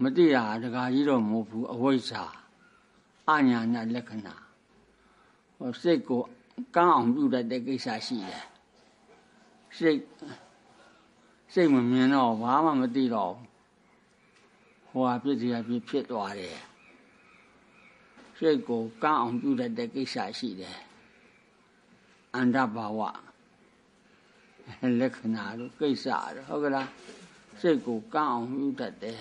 သိတာတခါကြီးတော့မဟုတ်ဘူးအဝိဇ္ဇာအညာဏလက္ခဏာစိတ်ကိုကန်းအောင်ပြုတတ်တဲ့ကိစ္စရှိတယ်စိတ်မမြင်တော့ဘာမှမသိတော့ဟိုဟာဖြစ်စီဖြစ်သွားတယ်စိတ်ကိုကန်းအောင်ပြုတတ်တဲ့ကိစ္စရှိတယ်အန္တဘာဝလက္ခဏာတို့ကိစ္စတို့ဟုတ်ကလားစိတ်ကိုကန်းအောင်ပြုတတ်တယ်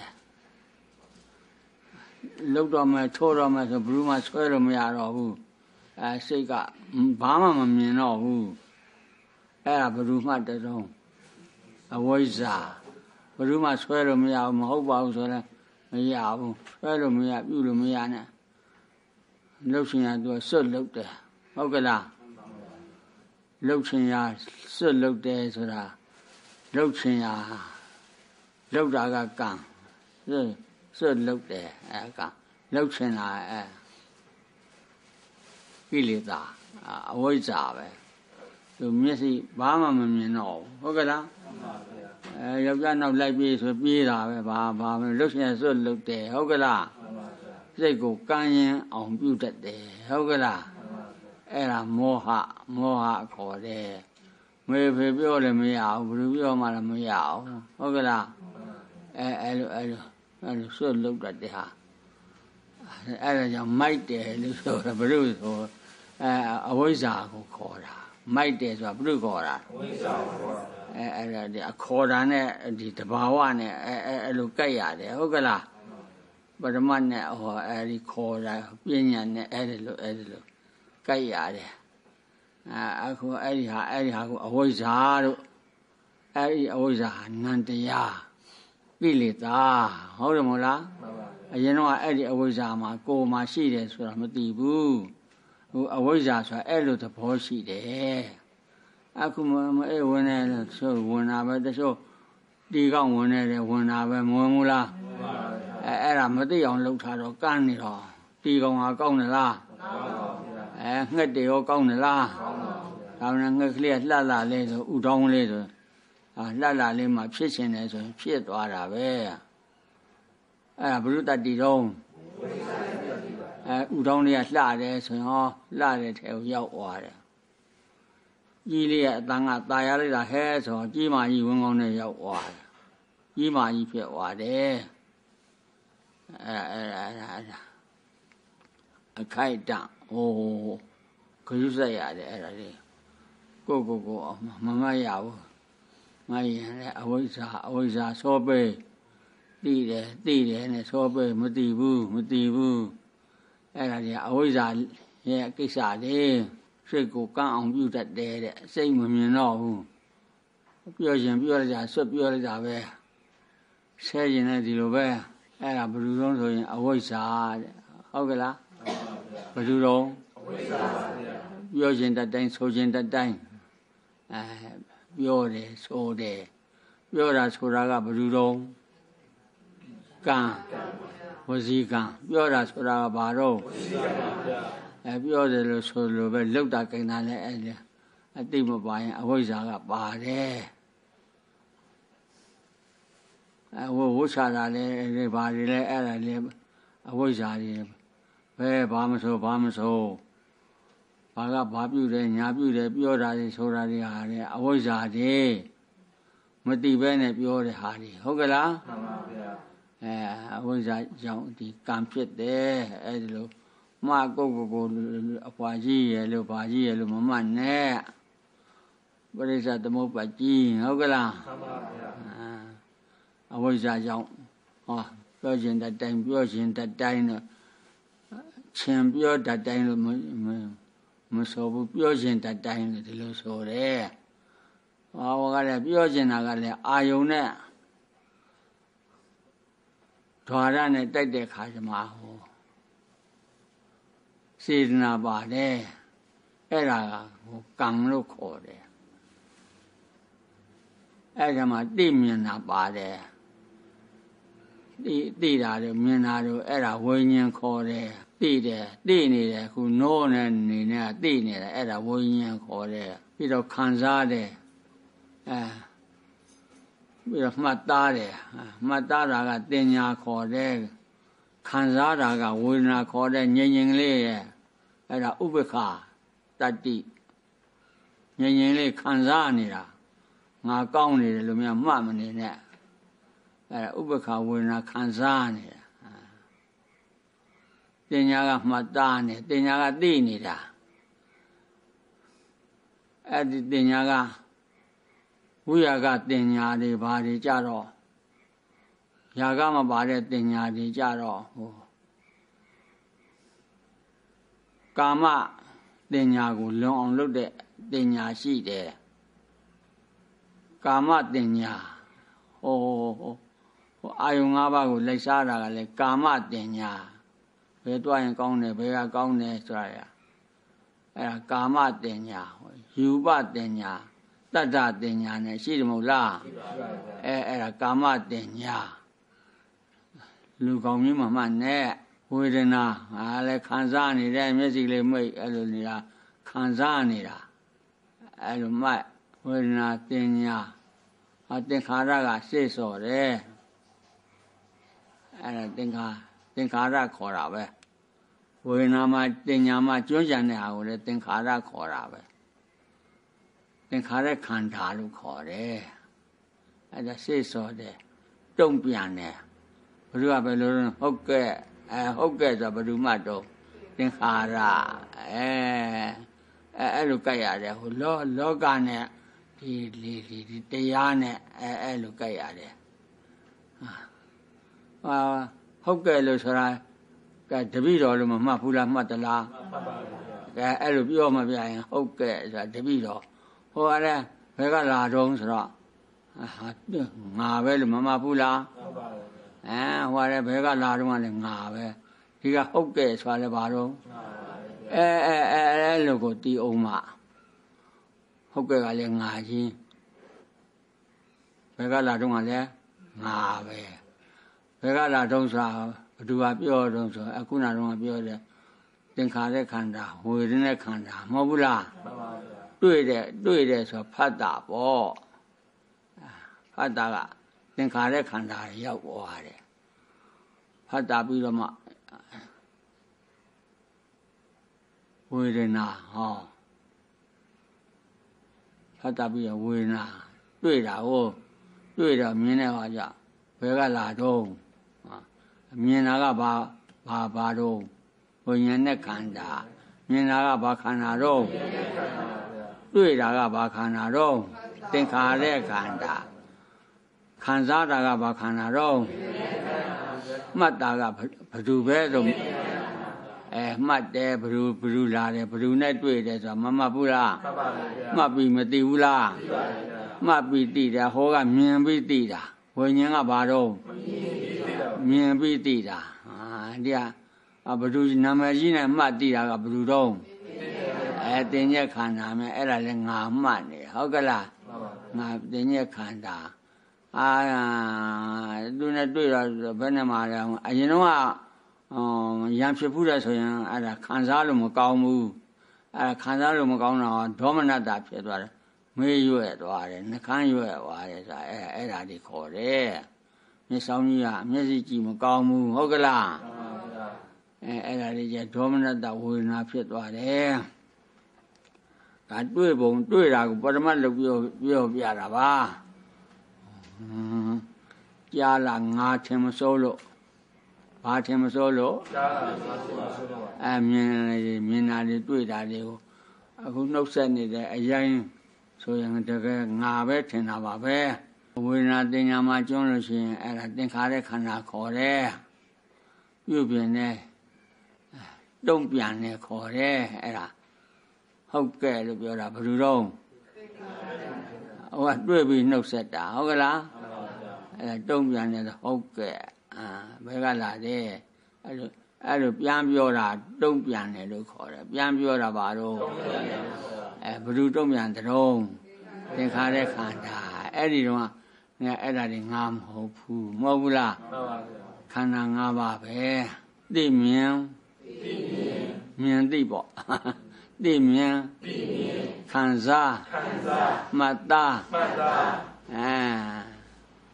လောက်တော့မှထိုးတော့မှဆိုဘယ်သူမှဆွဲလို့မရတော့ဘူးစိတ်ကဘာမှမမြင်တော့ဘူးအဲ့ဒါဘယ်သူမှတတုံးအဝိဇ္ဇာဘယ်သူမှဆွဲလို့မရဘူးမဟုတ်ပါဘူးဆိုတော့မရဘူးဆွဲလို့မရပြုလို့မရနဲ့လှုပ်ရှင်ရသူကစွတ်လှုပ်တယ်ဟုတ်ကလားလှုပ်ရှင်ရစွတ်လှုပ်တယ်ဆိုတာလှုပ်ရှင်ရလှုပ်တာကကံစွတ်လှုပ်တယ်ကံလှုပ်ရှင်တာကိလေသာအဝိဇ္ဇာပဲသူမျက်စိဘာမှမမြင်တော့ဘူးဟုတ်ကလားယောက်ျားနောက်လိုက်ပြေးဆိုပြေးတာပဲဘာမလှုပ်ရှင်စွတ်လှုပ်တယ်ဟုတ်ကလားစိတ်ကိုကန်းရင်အောင်ပြုတတ်တယ်ဟုတ်ကလားအဲ့ဒါမောဟခေါ်တယ်မေဖေပြောလည်းမရဘူးဘယ်လိုပြောမှလည်းမရအောင်ဟုတ်ကလားအဲ့လိုစွတ်လှုပ်တတ်တယ်ဟာအဲ့ဒါကြောင့်မိုက်တယ်လို့ဆိုတာဘယ်လိုဆိုအဝိဇ္ဇာကိုခေါ်တာမိုက်တယ်ဆိုတာဘယ်လိုခေါ်တာအဝိဇ္ဇာကိုခေါ်တာအဲ့ဒါဒီအခေါ်တာနဲ့ဒီတဘာဝနဲ့အဲ့လိုကြိုက်ရတယ်ဟုတ်ကလားပရမတ်နဲ့ဟောအဲ့ဒီခေါ်တာပညာနဲ့အဲ့ဒီလိုကြိုက်ရတယ်အခုအဲ့ဒီဟာကိုအဝိဇ္ဇာတို့အဲ့ဒီအဝိဇ္ဇာနန္တရားကိလေသာဟုတ်တယ်မဟုတ်လားအရင်တော့အဲ့ဒီအဝိဇ္ဇာမှာကိုယ်မှာရှိတယ်ဆိုတာမသိဘူးဟိုအဝိဇ္ဇာဆိုတာအဲ့လိုသဘောရှိတယ်အခုမအဲ့ဝင်နေဆိုဝင်တာပဲတချို့ဒီကောင်းဝင်နေတယ်ဝင်တာပဲမဝင်ဘူးလားအဲ့ဒါမသိအောင်လုပ်ထားတော့ကန်းနေတော့ဒီကောင်ဟာကောင်းတယ်လားငှက်တွေရောကောင်းတယ်လားကောင်းတယ်ငှက်ကလေးကလှလေးဆိုဥတောင်းလေးဆိုလှလေးမှဖြစ်ရှင်တယ်ဆိုရင်ဖြစ်သွားတာပဲအဲ့ဒါဘုရုတ္တိတုံးဥတောင်းလေးကလှတယ်ဆိုရင်ဟောလှတဲ့ထဲကိုရောက်သွားတယ်ကြီးလေးရဲ့အတန်ကตายရလိုက်တာဟဲဆိုကြီးမကြီးဝင်းကောင်းနဲ့ရောက်သွားတယ်ကြီးမကြီးဖြစ်သွားတယ်အဲ့အခိုက်တန့်ခရုစက်ရတယ်အဲ့ဒါလေးကိုမမရဘူးမရင်လည်းအဝိဇ္ဇာစောပဲသိတယ်နဲ့စောပဲမသိဘူးအဲ့ဒါကြီးအဝိဇ္ဇာရဲ့ကိစ္စလေးစိတ်ကိုကန်းအောင်ပြုတတ်တယ်တဲ့စိတ်မမြင်တော့ဘူးပြောရင်ပြောလိုက်တာဆွတ်ပြောလိုက်တာပဲဆဲရင်လည်းဒီလိုပဲအဲ့ဒါဘယ်လိုလုံးဆိုရင်အဝိဇ္ဇာတဲ့ဟုတ်ကလားဘယ်လိုလုံးအဝိဇ္ဇာပြောရင်တတ်တိုင်းဆိုရင်တတ်တိုင်းပြောတယ်ဆိုတယ်ပြောတာဆိုတာကဘယ်လိုလုံးကံဝစီကံပြောတာဆိုတာကဘာတော့ဝစီကံပါဗျာပြောတယ်လို့ဆိုလို့ပဲလောက်တာကိန်းတာလည်းအဲ့ဒါအတိမပါရင်အဝိဇ္ဇာကပါတယ်ဝိချာတာလည်းဘာတွေလဲအဲ့ဒါလည်းအဝိဇ္ဇာတွေပဲဘာမဆိုဘာကဘာပြုတယ်ညာပြုတယ်ပြောတာတွေဆိုတာတွေဟာလေအဝိဇ္ဇာတွေမသိဘဲနဲ့ပြောတဲ့ဟာတွေဟုတ်ကလားမှန်ပါဗျာအဝိဇ္ဇာကြောင့်ဒီကံဖြစ်တယ်အဲ့ဒီလိုမကိုအဖွာကြီးရလို့ဘာကြီးရလို့မမှတ်နဲ့ပရိစ္ဆသမုပ္ပါကြီးဟုတ်ကလားမှန်ပါဗျာအဝိဇ္ဇာကြောင့်ပြောခြင်းတတ်တိုင်းပြောခြင်းတတ်တိုင်းတော့ချင်းပြောတတ်တိုင်းလို့မဆိုဘူးပြောခြင်းတတ်တိုင်းလို့ဒီလိုဆိုတယ်ဟောကလည်းပြောခြင်းတာကလည်းအာယုံနဲ့ဓာရနဲ့တိုက်တဲ့ခါကျမှစေတနာပါတယ်အဲ့ဒါကံလို့ခေါ်တယ်အဲ့ဒါမှသိမြင်တာပါတယ်သိတာတို့မြင်တာတို့အဲ့ဒါဝိညာဉ်ခေါ်တယ်သိနေတယ်ခုနိုးနေနဲ့သိနေတယ်အဲ့ဒါဝိညာဉ်ခေါ်တယ်ပြီးတော့ခံစားတယ်ပြီးတော့မှတ်သားတယ်မှတ်သားတာကတင်ညာခေါ်တယ်ခံစားတာကဝေဒနာခေါ်တဲ့ငြိမ်ငြိမ်လေးရဲ့အဲ့ဒါဥပ္ပခာတတ္တိငြိမ်ငြိမ်လေးခံစားနေတာငါကောင်းနေတယ်လို့များမှတ်မနေနဲ့အဲ့ဒါဥပ္ပခာဝေဒနာခံစားနေတာတင်ညာကမှတ်သားနေတင်ညာကသိနေတာအဲ့ဒီတင်ညာကဝိရာဂတင်ညာတွေဘာတွေကြတော့ရာဂမပါတဲ့တင်ညာတွေကြတော့ဟိုကာမတင်ညာကိုလွန်အောင်လုပ်တဲ့တင်ညာရှိတယ်ကာမတင်ညာဟိုအာယုံ၅ပါးကိုလိုက်စားတာကလည်းကာမတင်ညာဘယ်တွားရင်ကောင်းတယ်ဘယ်ကကောင်းတယ်ဆိုတာအဲ့ဒါကာမတင်ညာယူပတင်ညာတတ္တတင်ညာနဲ့ရှိတယ်မဟုတ်လားအဲ့ဒါကာမတင်ညာလူကောင်းကြီးမှမှနဲ့ဝေဒနာလည်းခံစားနေတဲ့မျက်စိလေးမိတ်အဲ့လိုနေတာခံစားနေတာအဲ့လိုမှဝေဒနာတင်ညာသင်္ခါရကစိတ်စော်တယ်အဲ့ဒါသင်္ခါရခေါ်တာပဲဝေဒနာမှာတင်ညာမှာကျွမ်းကျန်တဲ့ဟာကိုလည်းသင်္ခါရခေါ်တာပဲသင်္ခါရခန္ဓာလို့ခေါ်တယ်အဲ့ဒါစိတ်စော်တယ်တုံ့ပြန်တယ်ဘယ်လိုကဘယ်လိုဟုတ်ကဲ့ဟုတ်ကဲ့ဆိုဘယ်သူမှတော့သင်္ခါရအဲ့လိုကြိုက်ရတယ်ဟိုလောကနဲ့ဒီတရားနဲ့အဲ့လိုကြိုက်ရတယ်ဟုတ်ကဲ့လို့ဆိုတာကတပည့်တော်လို့မမှတ်ဘူးလားမှတ်သလားမှတ်ပါဘူးအဲ့လိုပြောမှပြရင်ဟုတ်ကဲ့ဆိုတာတပည့်တော်ဟိုအဲ့ဒါဘယ်ကလာတော့ဆိုတော့ငါပဲလို့မမှတ်ဘူးလားမှတ်ပါဘူးဟိုအဲ့ဘယ်ကလာတော့ကလည်းငါပဲဒီကဟုတ်ကဲ့ဆိုတာလည်းဘာတော့အဲ့လိုကိုတီးအောင်မှဟုတ်ကဲ့ကလည်းငါချင်းဘယ်ကလာတော့ကလည်းငါပဲဘယ်ကလာတော့ဆိုတာဘသူကပြောတော့ဆိုအခုနတော့ပြောတယ်သင်္ခါရခန္ဓာဝေဒနာခန္ဓာမဟုတ်ဘူးလားမှန်ပါဗျာတွေ့တယ်ဆိုဖတ်တာပေါ့ဖတ်တာကသင်္ခါရခန္ဓာရောက်သွားတယ်ဖတ်တာပြီးတော့မှဝေဒနာဖတ်တာပြီးတော့ဝေဒနာတွေ့တာဟုတ်တွေ့တော့မြင်တဲ့ဟာကြဘယ်ကလာတော့မြင်တာကဘာတော့ဝိညာဉ်နဲ့ခန္ဓာမြင်တာကဘာခန္ဓာတော့တွေ့တာကဘာခန္ဓာတော့သင်္ခါရခန္ဓာခံစားတာကဘာခန္ဓာတော့မှတ်တာကဘယ်သူပဲဆိုမှတ်တယ်ဘယ်သူလာတယ်ဘယ်သူနဲ့တွေ့တယ်ဆိုတာမမှတ်ဘူးလားမှတ်ပြီးမသိဘူးလားမှတ်ပြီးသိတယ်ဟောကမြင်ပြီးသိတာဝိညာဉ်ကဘာတော့မြင်ပြီးသိတာဒီကဘယ်သူနာမည်ကြီးနဲ့မှတ်သိတာကဘယ်သူတော့တင်ညက်ခန္ဓာမယ်အဲ့ဒါလည်းငါမှတ်နေဟုတ်ကလားငါတင်ညက်ခန္ဓာသူနဲ့တွေ့တော့ဘယ်နဲ့မှလည်းအရင်တော့ရံဖြစ်ဘူးလဲဆိုရင်အဲ့ဒါခံစားလို့မကောင်းဘူးအဲ့ဒါခံစားလို့မကောင်းတော့ဒေါမနတဖြစ်သွားတယ်မေးရွဲ့သွားတယ်နှကန်းရွဲ့သွားတယ်ဆိုတာအဲ့ဒါဒီခေါ်တယ်မျက်စောင်းကြီးကမျက်စိကြည့်မကောင်းဘူးဟုတ်ကလားအဲ့ဒါလေးကျဒေါမနတဝေဒနာဖြစ်သွားတယ်ဒါတွေ့ပုံတွေ့တာကိုပရမတ်လို့ပြောပြတာပါကြားလာငါထင်မစိုးလို့ဘာထင်မစိုးလို့ကြားလာငါထင်မစိုးလို့မြင်တာတွေတွေ့တာတွေကိုအခုနှုတ်ဆက်နေတဲ့အရင်ဆိုရင်တကယ်ငါပဲထင်တာပါပဲဝေဒနာတင်ညာမှာကျွန်းလို့ရှိရင်အဲ့ဒါသင်္ခါရခန္ဓာခေါ်တယ်ပြုပြင်နေတုံ့ပြန်နေခေါ်တယ်အဲ့ဒါဟုတ်ကဲ့လို့ပြောတာဘယ်လိုတော့ဟိုကတွေ့ပြီးနှုတ်ဆက်တာဟုတ်ကလားအဲ့တုံ့ပြန်နေတော့ဟုတ်ကဲ့ဘယ်ကလာတယ်အဲ့လိုပြန်ပြောတာတုံ့ပြန်တယ်လို့ခေါ်တယ်ပြန်ပြောတာဘာလို့ဘယ်သူတုံ့ပြန်တုံးသင်္ခါရခန္ဓာအဲ့ဒီတော့အဲ့ဒါတွေငါမဟုတ်ဘူးမဟုတ်ဘူးလားမှန်ပါဗျာခန္ဓာ၅ပါးပဲသိမြင်သိပေါ့သိမြင်ခံစားမှတ်သား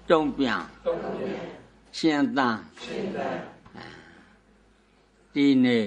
တုံ့ပြန်ရှင်သန်တည်နေ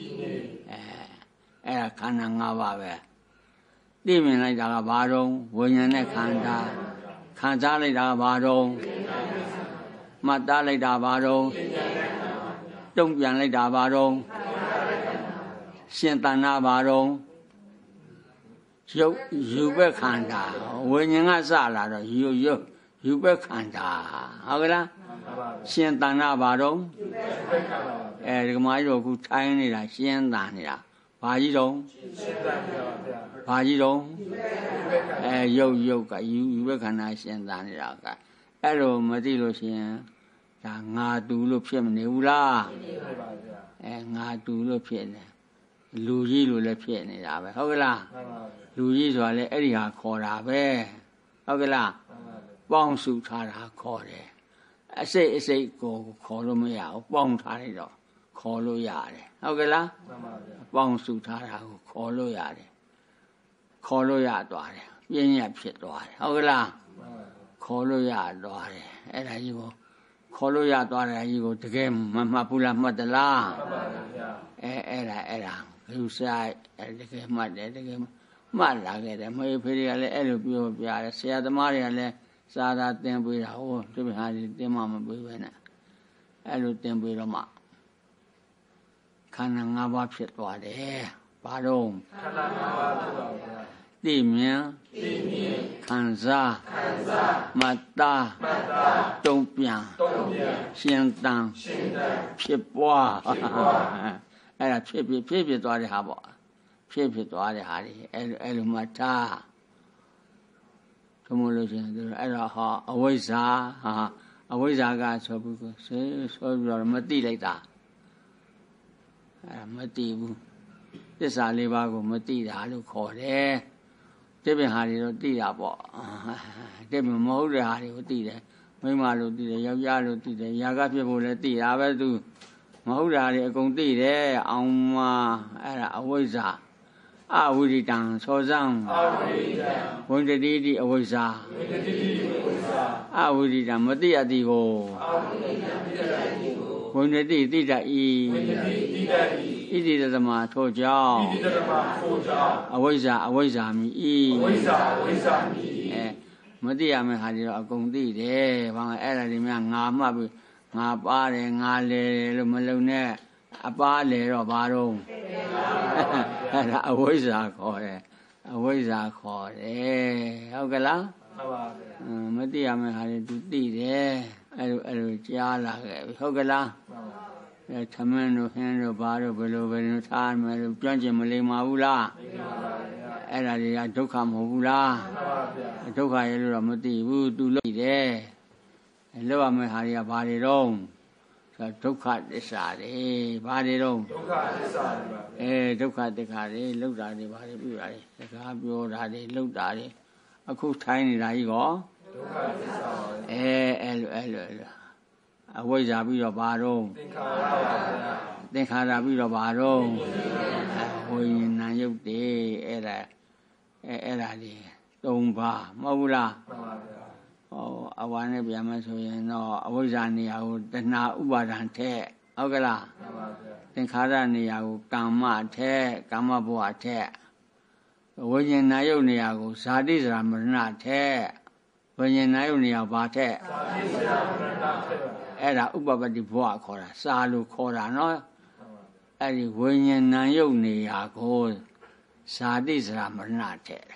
အဲ့ဒါခန္ဓာ၅ပါးပဲသိမြင်လိုက်တာကဘာတော့ဝိညာဉ်နဲ့ခန္ဓာခံစားလိုက်တာကဘာတော့မှတ်သားလိုက်တာဘာတော့တုံ့ပြန်လိုက်တာဘာတော့ရှင်သန်တာဘာတော့ရုပ်ယူဘက်ခန္ဓာဝိညာဉ်ကစလာတော့ယူဘက်ခန္ဓာဟုတ်ကလားရှင်သန်တာဘာတော့ဒီကမာကြီးတို့အခုထိုင်းနေတာရှင်သန်နေတာဘာကြီးတော့ဘာကြီးတော့ရုပ်ကယူဘက်ခန္ဓာရှင်သန်နေတာကအဲ့လိုမသိလို့ရှိရင်ဒါငါတူလို့ဖြစ်မနေဘူးလားငါတူလို့ဖြစ်နေလူကြီးလို့လည်းဖြစ်နေတာပဲဟုတ်ကလားလူကြီးဆိုတာလေအဲ့ဒီဟာခေါ်တာပဲဟုတ်ကလားပေါင်းစုထားတာခေါ်တယ်အစိတ်ကိုခေါ်လို့မရဘူးပေါင်းထားလိုက်တော့ခေါ်လို့ရတယ်ဟုတ်ကလားပေါင်းစုထားတာကိုခေါ်လို့ရတယ်ခေါ်လို့ရသွားတယ်ပြင်းရဖြစ်သွားတယ်ဟုတ်ကလားခေါ်လို့ရသွားတယ်အဲ့ဒါကြီးကိုခေါ်လို့ရသွားတယ်ကြီးကိုတကယ်မမှတ်ဘူးလားမှတ်သလားမှတ်ပါဗျာအဲ့ဒါလူဆိုင်တကယ်မှတ်တယ်တကယ်မှတ်လာခဲ့တယ်မေဖေတွေကလည်းအဲ့လိုပြောပြတယ်ဆရာသမားတွေကလည်းစာသာသင်ပေးတာဟိုဒီဟာဒီသင်မှမပေးပဲနဲ့အဲ့လိုသင်ပေးတော့မှခန္ဓာ၅ပါးဖြစ်သွားတယ်ဘာတော့ခန္ဓာ၅ပါးဖြစ်သွားဗျာသိမြင်ခံစားမှတ်သားတုံ့ပြန်ရှင်သန်ဖြစ်ပွားအဲ့ဒါဖြစ်သွားတဲ့ဟာပေါ့ဖြစ်သွားတဲ့ဟာတွေအဲ့လိုမှတ်ထားသမုလို့ရှိရင်အဲ့ဒါဟာအဝိဇ္ဇာအဝိဇ္ဇာကဆိုပြီးတော့မသိလိုက်တာအဲ့မသိဘူးသစ္စာလေးပါးကိုမသိတာလို့ခေါ်တယ်ဒီပြင်ဟာတွေတော့သိတာပေါ့ဒီပြင်မဟုတ်တဲ့ဟာတွေကိုသိတယ်မိန်းမလို့သိတယ်ယောက်ျားလို့သိတယ်ຢာကဖြစ်ဖို့လည်းသိတာပဲသူမဟုတ်တာတွေအကုန်သိတယ်အောင်မအဲ့ဒါအဝိဇ္ဇာအဝိရိတံသောဇံဝိတ္တိတိအဝိဇ္ဇာအဝိရိတံမသိအပ်သည်ကိုဝိတ္တိတိတဤဣတိတသမထိုကြောင့်အဝိဇ္ဇာမိဤမသိရမယ့်ဟာတွေတော့အကုန်သိတယ်ဘာမှအဲ့ဒါတွေများငါမှတ်ပြီးငါပါတယ်ငါလေလို့မလုံနဲ့အပါလေတော့ဘာတော့အဲ့ဒါအဝိဇ္ဇာခေါ်တယ်အဝိဇ္ဇာခေါ်တယ်ဟုတ်ကလားဟုတ်ပါဘူးမသိရမယ့်ဟာတွေသူသိတယ်အဲ့လိုကြားလာခဲ့ပြီဟုတ်ကလားသမင်းတို့ဟင်းတို့ဘာတို့ဘယ်လိုထားမယ်လို့ကြွန့်ကျင်မလိမ္မာဘူးလားအဲ့ဒါတွေကဒုက္ခမဟုတ်ဘူးလားဒုက္ခရဲ့လို့တော့မသိဘူးသူလို့တယ်လောက်ရမယ့်ဟာတွေကဘာတွေတော့ဒုက္ခသစ္စာတွေဘာတွေတော့ဒုက္ခသစ္စာတွေပါဒုက္ခသစ္စာတွေလောက်တာတွေဘာတွေပြတာတွေစကားပြောတာတွေလောက်တာတွေအခုထိုင်းနေတာကြီးကောဒုက္ခသစ္စာအဲ့လိုအဝိဇ္ဇာပြီးတော့ဘာတော့သင်္ခါရပြီးတော့ဘာတော့ဝိညာဉ်ယုတ်တွေအဲ့ဒါတွေ၃ပါးမဟုတ်ဘူးလားမှန်ပါဗျာအဝါနဲ့ပြန်မဆိုရင်တော့အဝိဇ္ဇာနေရာကိုတဏှာဥပါဒံထက်ဟုတ်ကလားမှန်ပါဗျာသင်္ခါရနေရာကိုကာမထက်ကာမဘဝထက်ဝိညာဉ်ယုတ်နေရာကိုဇာတိဇရာမရဏထက်ဝိညာဉ်ယုတ်နေရာဘာထက်ဇာတိဇရာမရဏထက်အဲ့ဒါဥပပတ္တိဘဝခေါ်တာစာလို့ခေါ်တာနော်အဲ့ဒီဝိညာဉ်ယုတ်နေရာကိုဇာတိဇရာမရဏထက်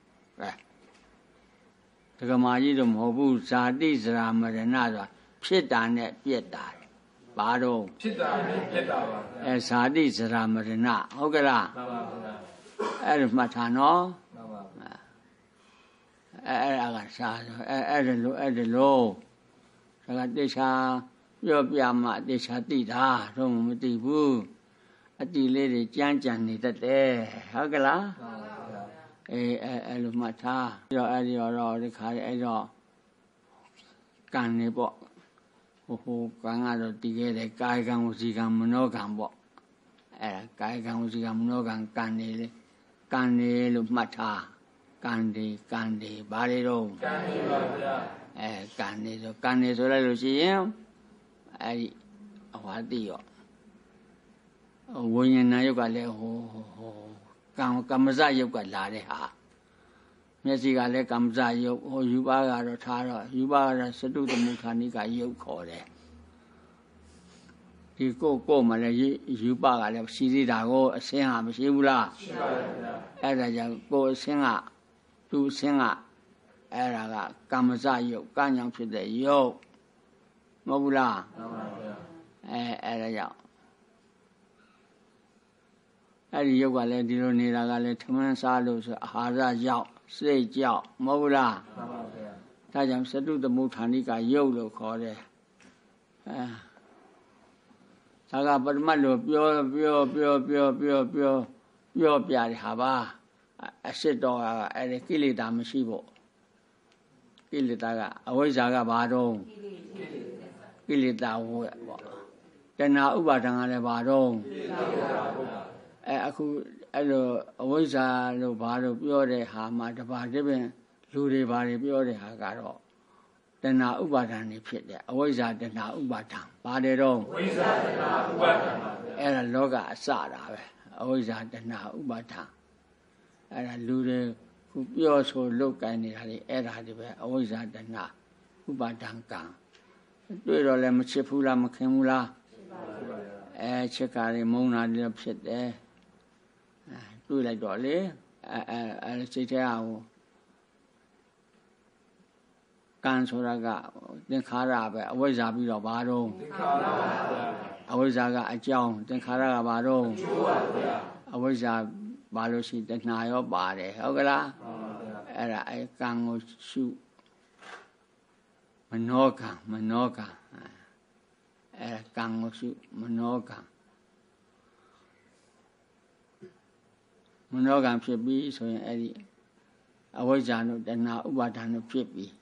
ဒကမာကြီးတော့မဟုတ်ဘူးဇာတိဇရာမရဏဆိုတာဖြစ်တာနဲ့ပြက်တာဘာတော့ဖြစ်တာနဲ့ပြက်တာပါဇာတိဇရာမရဏဟုတ်ကလားမှန်ပါဗျာအဲ့ဒါမှတ်ထားနော်မှန်ပါအဲ့ဒါကစာအဲ့ဒါလို့ဒါကတေချာပြောပြမှတေချာသိတာတော့မသိဘူးအတိလေးတွေကြမ်းနေတတ်တယ်ဟုတ်ကလားမှန်ပါဗျာအဲ့လိုမှတ်ထားပြီးတော့အဲ့ဒီတော့ဒီခါအဲ့တော့ကံနေပေါ့ဟိုကံကတော့တည်ခဲ့တယ်ကာယကံဝစီကံမနောကံပေါ့အဲ့ဒါကာယကံဝစီကံမနောကံကံနေလေကံနေလို့မှတ်ထားကံတွေဘာတွေတော့ကံတွေပါဗျာကံနေဆိုလိုက်လို့ရှိရင်အဲ့ဒီဟောတိရောဝိညာဏယုတ်ကလည်းကမ္မဇယုတ်ကလာတဲ့ဟာမျက်စိကလည်းကမ္မဇယုတ်ယူပါကတော့ထားတော့ယူပါကတော့စတုတမုဌာနိကယုတ်ခေါ်တယ်ဒီကိုမှလည်းယူပါကလည်းရှိသေးတာကိုအစင်းဟာမရှိဘူးလားရှိပါရဲ့ဗျာအဲ့ဒါကြောင့်ကိုအစင်းကသူအစင်းကအဲ့ဒါကကမ္မဇယုတ်ကံကြောင့်ဖြစ်တဲ့ယုတ်မဟုတ်ဘူးလားမှန်ပါဗျာအဲ့ဒါကြောင့်အဲ့ဒီယုတ်ကလည်းဒီလိုနေတာကလည်းထမင်းစားလို့ဆိုအာဟာရကြောင့်စိတ်ကြောင့်မဟုတ်ဘူးလားမှန်ပါဗျာဒါကြောင့်စတုတမုဌာနိကယုတ်လို့ခေါ်တယ်ဒါကပရမတ်လို့ပြောပြတဲ့ဟာပါအစစ်တော်ကအဲ့ဒီကိလေသာမရှိဖို့ကိလေသာကအဝိဇ္ဇာကဘာတော့ကိလေသာဝတ်ပေါ့တဏှာဥပါဒံကလည်းဘာတော့အခုအဲ့လိုအဝိဇ္ဇာလို့ဘာလို့ပြောတဲ့ဟာမှာတပါးတပင်လူတွေဘာတွေပြောတဲ့ဟာကတော့တဏှာဥပါဒံနေဖြစ်တယ်အဝိဇ္ဇာတဏှာဥပါဒံပါတယ်တော့ဝိဇ္ဇာတဏှာဥပါဒံပါဗျာအဲ့ဒါလောကအစတာပဲအဝိဇ္ဇာတဏှာဥပါဒံအဲ့ဒါလူတွေခုပြောဆိုလုတ်ကိုင်းနေတာလေအဲ့ဒါတွေပဲအဝိဇ္ဇာတဏှာဥပါဒံကံတွေ့တော့လည်းမချစ်ဘူးလားမခင်ဘူးလားချစ်ပါဘူးချစ်ကားတွေမုန်းတာတွေဖြစ်တယ်တွေ့လိုက်တော့လေစိတ်ထဲဟိုကံဆိုတာကသင်္ခါရပဲအဝိဇ္ဇာပြီးတော့ဘာတော့သင်္ခါရပါဗျာအဝိဇ္ဇာကအကြောင်းသင်္ခါရကဘာတော့ကျိုးပါဗျာအဝိဇ္ဇာဘာလို့ရှိတဏှာရောပါတယ်ဟုတ်ကလားမှန်ပါဗျာအဲ့ဒါကံကိုရှုမနောကံအဲ့ဒါကံကိုရှုမနောကံဖြစ်ပြီးဆိုရင်အဲ့ဒီအဝိဇ္ဇာတို့တဏှာဥပါဒဏ်တို့ဖြစ်ပြီး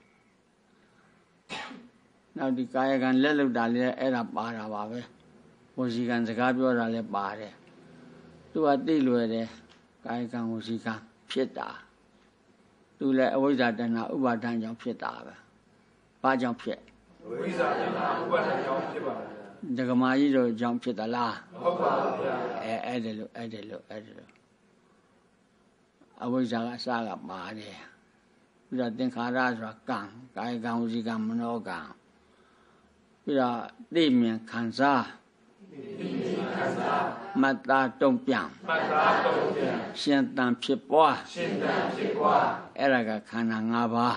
နောက်ဒီကာယကံလက်လုတာလည်းအဲ့ဒါပါတာပါပဲဝစီကံစကားပြောတာလည်းပါတယ်သူကသိလွယ်တယ်ကာယကံဝစီကံဖြစ်တာသူလည်းအဝိဇ္ဇာတဏှာဥပါဒဏ်ကြောင့်ဖြစ်တာပဲဘာကြောင့်ဖြစ်ဝိဇ္ဇာတဏှာဥပါဒဏ်ကြောင့်ဖြစ်ပါဗျာဒကမာကြီးတို့ကြောင့်ဖြစ်သလားမဟုတ်ပါဘူးဗျာအဲ့ဒါလို့အဝိဇ္ဇာကအစကပါတယ်ပြီးတော့သင်္ခါရဆိုတာကံကာယကံဝစီကံမနောကံပြီးတော့သိမြင်ခံစားမတ္တတုံ့ပြန်ရှင်တန်ဖြစ်ပွားအဲ့ဒါကခန္ဓာ၅ပါး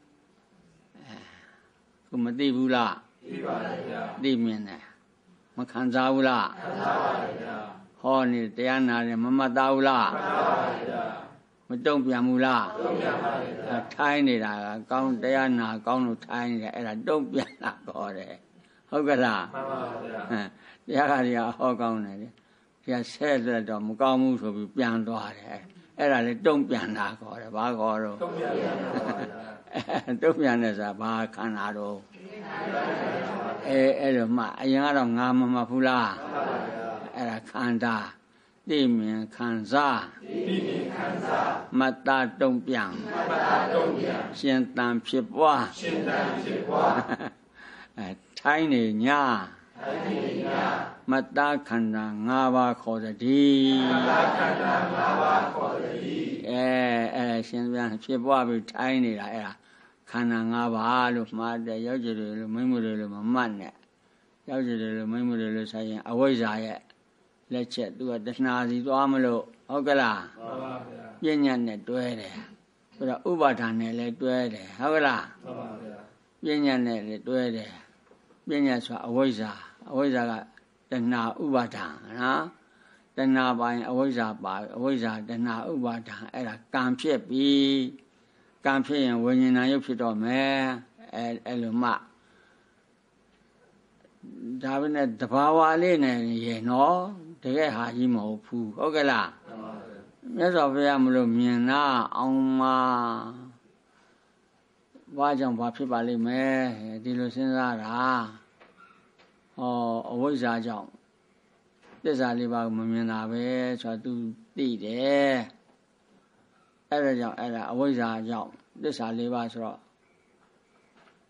ခုမသိဘူးလားသိပါတယ်ဗျာသိမြင်တယ်မခံစားဘူးလားခံစားပါတယ်ဗျာဟောနေတရားနာတယ်မမှတ်သားဘူးလားမှတ်သားပါတယ်ဗျာမတုံ့ပြန်ဘူးလားတုံ့ပြန်ပါတယ်ဗျာထိုင်းနေတာကကောင်းတရားနာကောင်းလို့ထိုင်းနေတယ်အဲ့ဒါတုံ့ပြန်တာခေါ်တယ်ဟုတ်ကလားမှန်ပါဗျာတရားကဟောကောင်းတယ်လေတရားဆက်လက်တော့မကောင်းဘူးဆိုပြီးပြန်သွားတယ်အဲ့ဒါလေတုံ့ပြန်တာခေါ်တယ်ဘာခေါ်တော့တုံ့ပြန်တယ်တုံ့ပြန်တယ်ဆိုတာဘာခန္ဓာတော့အဲ့လိုမှအရင်ကတော့ငါမမှတ်ဘူးလားအဲ့ဒါခန္ဓာသိမြင်ခံစားမတ္တတုံ့ပြန်ရှင်တန်ဖြစ်ပွားထိုင်းနေညာမတ္တခန္ဓာ၅ပါးခေါ်သည်ရှင်ပြန်ဖြစ်ပွားပြီးထိုင်းနေတာအဲ့ဒါခန္ဓာ၅ပါးလို့မှားတယ်ရောက်ကြတယ်လို့မိမ့်မတယ်လို့မမှတ်နဲ့ရောက်ကြတယ်လို့မိမ့်မတယ်လို့ဆိုရင်အဝိဇ္ဇာရဲ့လက်ချက်သူကတဏှာစီသွားမလို့ဟုတ်ကလားမှန်ပါဗျာပညာနဲ့တွဲတယ်ပြီးတော့ဥပါဒာနဲ့လည်းတွဲတယ်ဟုတ်ကလားမှန်ပါဗျာပညာနဲ့လည်းတွဲတယ်ပညာဆိုတာအဝိဇ္ဇာကတဏှာဥပါဒာနော်တဏှာပိုင်းအဝိဇ္ဇာပါအဝိဇ္ဇာတဏှာဥပါဒာအဲ့ဒါကံဖြစ်ပြီးကံဖြစ်ရင်ဝိညာဏရုပ်ဖြစ်တော့မယ်အဲ့လိုမှဒါပဲနဲ့တဘာဝလေးနဲ့ရေနော်တကယ်ဟာကြီးမဟုတ်ဘူးဟုတ်ကဲ့လားမြတ်စွာဘုရားမလို့မြင်နာအောင်မှာဘာကြောင့်ဘာဖြစ်ပါလိမ့်မယ်ဒီလိုစဉ်းစားတာအဝိဇ္ဇာကြောင့်သစ္စာလေးပါးကိုမမြင်တာပဲဆိုတော့ तू သိတယ်အဲ့ဒါကြောင့်အဲ့ဒါအဝိဇ္ဇာကြောင့်သစ္စာလေးပါးဆိုတော့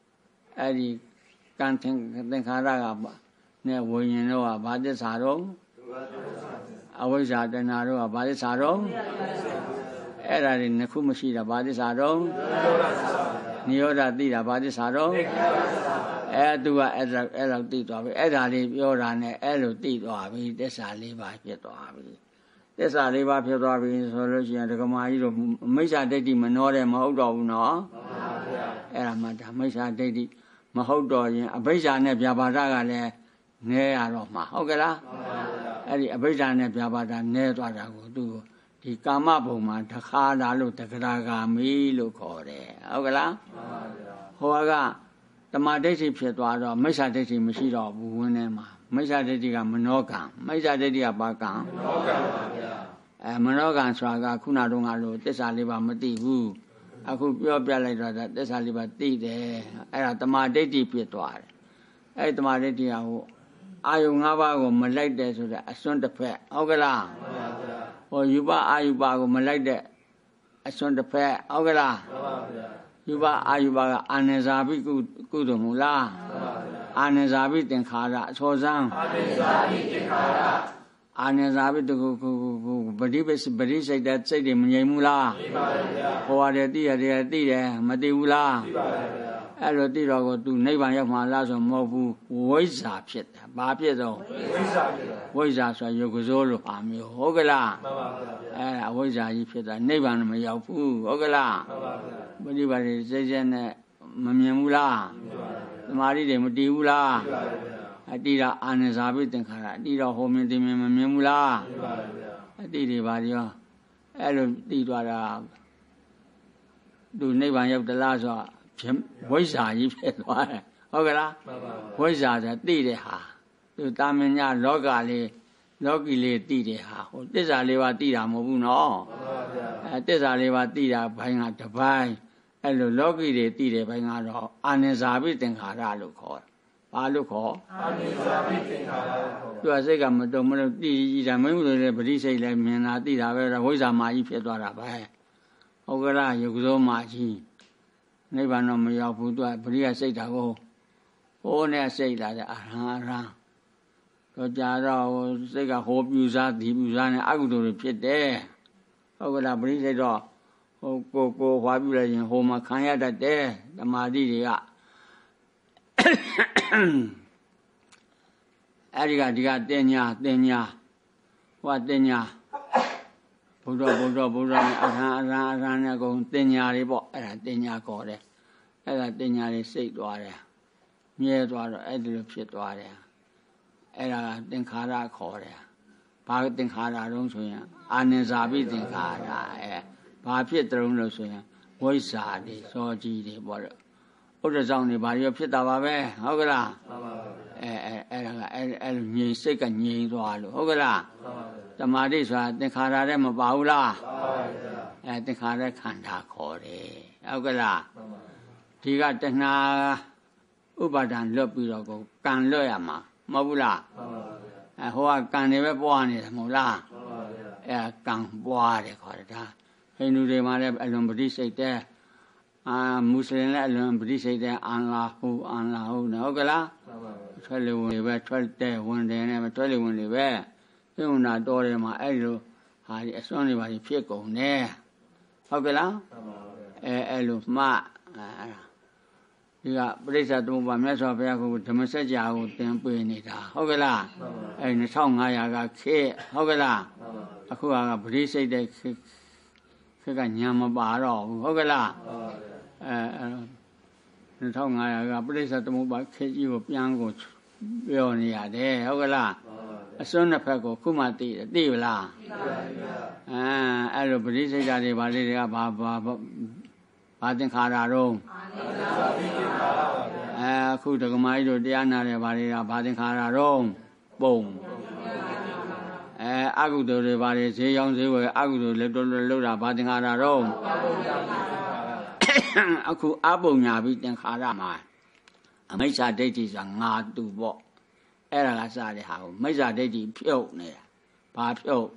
Eddie can't think Haraga near when about this arrow. I was at an arrow about this arrow. Era in the Kumashi about this arrow. Neoda did about this arrow. Edua Elo did of Edali, Yoran, Elo did of it. This I live by Pietoavi. This I live by Pietoavi solution to come out of Misha Dedi Manore Mahodo, no? Era Madame Misha Dedi Mahodo, a Beja Nebjabadaga ne Aroma. Ogala? A Beja Nebjabada ne to do. The Kamabuma, the Hada look, the Graga, me look or Ogala? Hoaga, the Madesi Pietwado, Misha Dedi Machida, Wunema, Misha Dedi Manoga, Misha Dedi Abaga, Manogan Swaga, Kunadunga, this I live on Mati. I could be a belly that this I live at the at the Madeti Pietwad. At the Madeti, I will Malay there to the Assun the Fair, Ogala. Or Yuba Ayuba Malay there, Assun the Fair, Ogala. Yuba Ayuba Anezabi Kudumula Anezabi Tenkara, Sozang Anezabi to Badi say that say the Mula or the dear Madiula Elodiro to Neighbor of Malazo Mobu, Woisa Pit, Bapiedo, Woisa, so you go solo, Amio, Ogala, Woisa, if it's a neighbor of Yapu, Ogala, Badi says Mamula, Mari de Madiula, Adida Anezabit and Kara, Dida home in the Mamula, Adidi Vadio, Elodida, do neighbor of the Lazo. Voisa, if it were. Ogala, Voisa, that did ha. To Tamina logally did ha. This I live at Tida Mobuno. This I live at Tida buying at the buy. And the loggy did buying out Anezabit and Haralu call. Paluco. To a second, the Mono, the Moon, but he said, let me not did have a Voisa, my if it were a buy. Ogala, you go machi. Never know me of who do I bring say that go. Oh, never say that Ara. So Jara say, I hope you that he was an agro repeat there. How would I bring it all? Oh, go, why you let home a kind that there, the Madidia. Ariga, Denya. What Denya? Buddha, Rana go, Denya, Denya got it. Era Denya say to her. Near to her, Edel Pit to her. Era Denkara called her. Park Denkara don't swing. Anezabi Denkara, Papiet don't swing. Voice are the so G. Water. Other sound about your pit of a Hogala. El second year to Hogala. The Madis are Denkara Baula. At Denkara Kanda called Hogala. He got the Na Ubadan Lopilogo, Can Loyama, Mabula. A hoa can never born is Mula. A can boa de corda. He knew they might have a lumbody say there. Muslim lumbody say there, Anla who, Nogala. 12 they were 12 there, one day, never 12 when they were. They will not door him, I do. It's only by the pico there. Hogala? Elu ma. You place at the mess of Yaku, the message I would then put in it. Hogala, and the song I got K. Hogala, Akua, please say that Yama Baro, Hogala, the song I got place at the mobile kid you of young Bionia there, Hogala, a son of Paco, Kumati, Divla. I please say that about Baden Cararo. Could the Maido Diana Varia Baden Cararo. Boom. Agudo de Varia, young they were Agudo, little Loda Baden Cararo. Aku Abunya beaten Harama. A Mesa Dati and not to walk. Era Sadi How, Mesa Dati Pio near. Papio.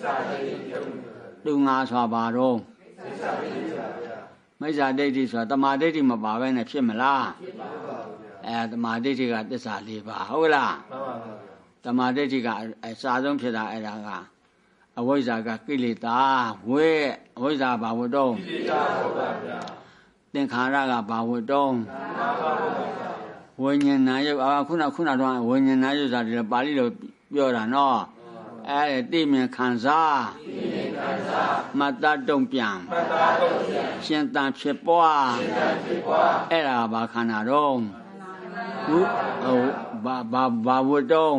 Dunga Sabaro. Mesa Dati, so the Madeti Mabavan at Chimala. တမာဒိဋ္ဌိကသစ္စာ၄ပါးဟုတ်လားတမာဒိဋ္ဌိကအစာဆုံးဖြစ်တာအဲ့ဒါကအဝိဇ္ဇာကကိလေသာဝိအဝိဇ္ဇာဘာဝတ္တုံကိလေသာဟုတ်ပါဗျာသင်္ခါရကဘာဝတ္တုံဝိညာဏယုတ်ခုနတော့ဝိညာဏယုတ်ဆိုတာပါဠိလိုပြောတာနော်အဲ့တိမြင်ခံစားမတ္တတုံပြန်ရှင်တန်ဖြစ်ပွားအဲ့ဒါဘာခန္ဓာတော့ဘာဝတ္တုံ